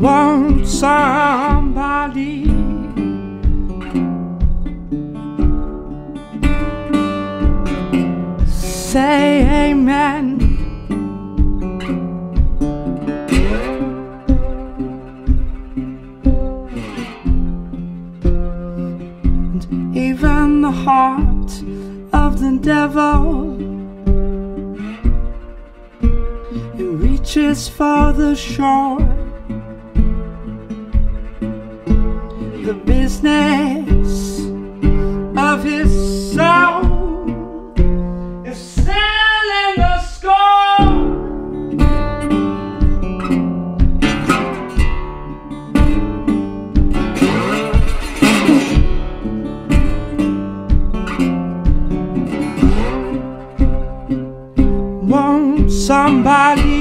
Won't somebody say amen? And even the heart of the devil, it reaches for the shore. The business of his soul is selling the score. Won't somebody